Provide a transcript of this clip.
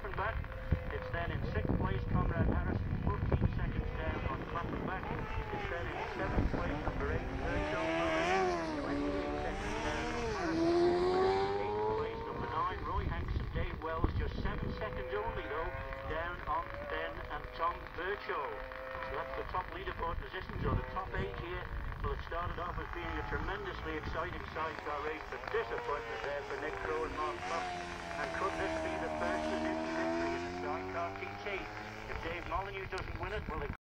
Claffenbach. It's then in 6th place, Conrad Harrison, 14 seconds down on Claffenbach. It's then in 7th place, number 8, Virtual Miller, 28 seconds down on Harrison. 8th place, number 9, Roy Hanks and Dave Wells, just 7 seconds only though, down on Ben and Tom Virtual. So that's the top leaderboard positions, or the top 8 here. Well, it started off as being a tremendously exciting sidecar race, but disappointment there for Nick Crowe and Mark Fox. And could this be the first Suzuki victory in the sidecar TT? If Dave Molyneux doesn't win it, well,